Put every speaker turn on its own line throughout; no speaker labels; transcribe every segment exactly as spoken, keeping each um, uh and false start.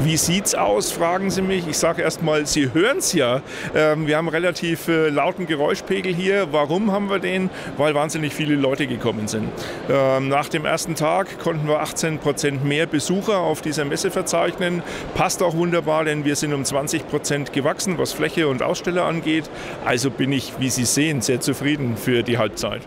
Wie sieht's aus, fragen Sie mich. Ich sage erst mal, Sie hören es ja. Ähm, wir haben relativ äh, lauten Geräuschpegel hier. Warum haben wir den? Weil wahnsinnig viele Leute gekommen sind. Ähm, nach dem ersten Tag konnten wir achtzehn Prozent mehr Besucher auf dieser Messe verzeichnen. Passt auch wunderbar, denn wir sind um zwanzig Prozent gewachsen, was Fläche und Aussteller angeht. Also bin ich, wie Sie sehen, sehr zufrieden für die Halbzeit.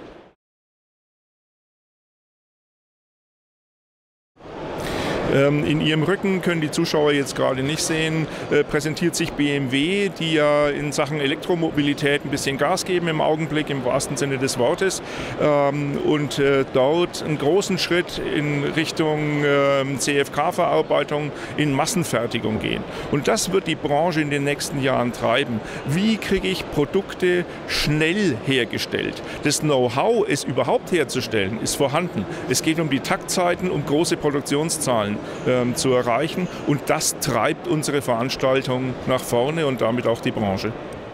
In Ihrem Rücken, können die Zuschauer jetzt gerade nicht sehen, präsentiert sich B M W, die ja in Sachen Elektromobilität ein bisschen Gas geben im Augenblick, im wahrsten Sinne des Wortes. Und dort einen großen Schritt in Richtung C F K-Verarbeitung in Massenfertigung gehen. Und das wird die Branche in den nächsten Jahren treiben. Wie kriege ich Produkte schnell hergestellt? Das Know-how, es überhaupt herzustellen, ist vorhanden. Es geht um die Taktzeiten, um große Produktionszahlen ähm, zu erreichen. Und das treibt unsere Veranstaltung nach vorne und damit auch die Branche.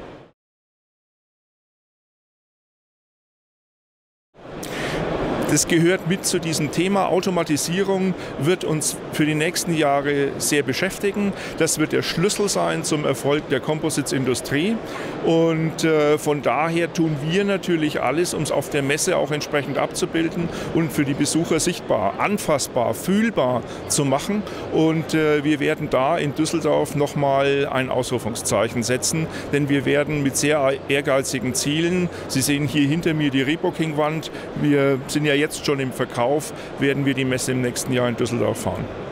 Das gehört mit zu diesem Thema. Automatisierung wird uns für die nächsten Jahre sehr beschäftigen. Das wird der Schlüssel sein zum Erfolg der Composites-Industrie. Und äh, von daher tun wir natürlich alles, um es auf der Messe auch entsprechend abzubilden und für die Besucher sichtbar, anfassbar, fühlbar zu machen. Und äh, wir werden da in Düsseldorf nochmal ein Ausrufungszeichen setzen, denn wir werden mit sehr ehrgeizigen Zielen, Sie sehen hier hinter mir die Rebooking-Wand, wir sind ja jetzt schon im Verkauf, werden wir die Messe im nächsten Jahr in Düsseldorf fahren.